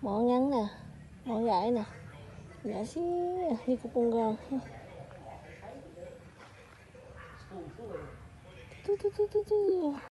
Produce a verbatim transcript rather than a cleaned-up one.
Mỏ ngắn nè, mỏ gãi nè, nhỏ xíu như cục bông gòn. Tu, tu, tu, tu, tu.